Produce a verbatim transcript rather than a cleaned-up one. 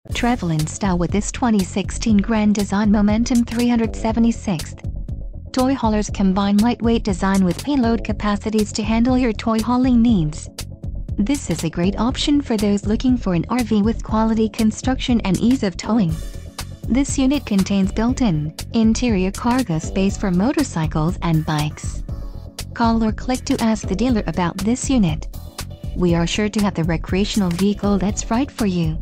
Travel in style with this twenty sixteen Grand Design Momentum three seventy-six. Toy haulers combine lightweight design with payload capacities to handle your toy hauling needs. This is a great option for those looking for an R V with quality construction and ease of towing. This unit contains built-in, interior cargo space for motorcycles and bikes. Call or click to ask the dealer about this unit. We are sure to have the recreational vehicle that's right for you.